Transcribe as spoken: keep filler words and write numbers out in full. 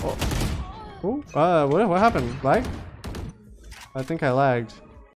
Oh, oh uh, what, what happened? Lag? I think I lagged.